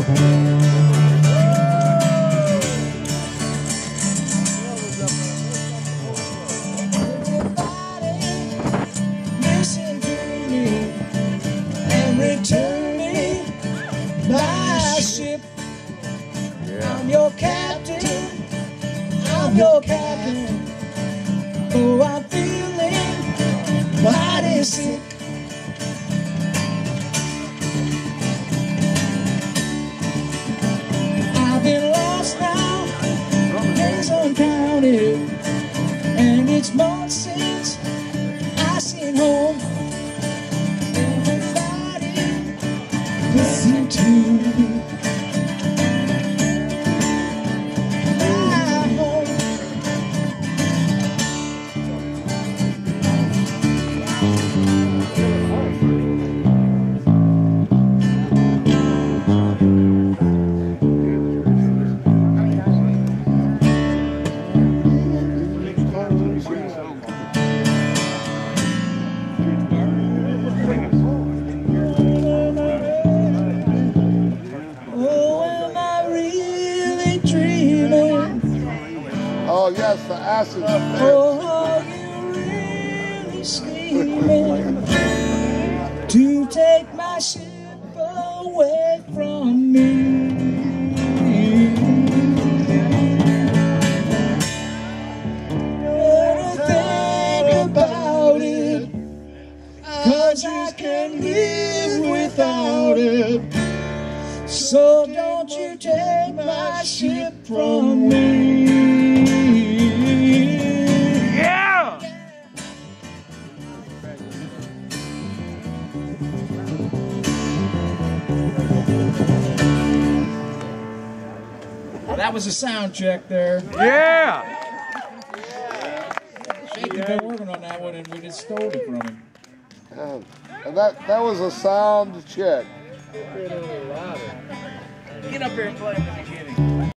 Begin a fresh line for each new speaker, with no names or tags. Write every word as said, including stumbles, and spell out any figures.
Listen to me and return me my ship. I'm your captain, I'm your captain. Oh, I'm feeling mighty sick. I've been lost now, days uncounted, and it's months since I seen home. Everybody listen to me.
Oh yes, the acid.
Oh, are you really scheming to take my ship away from me? Better think about it, 'cause I can't live without it. So don't you take my ship from me. That was a sound check there.
Yeah!
Shake had been working on that one and we just stole it from him.
Uh, and that, that was a sound check.
Get up here and play in the beginning.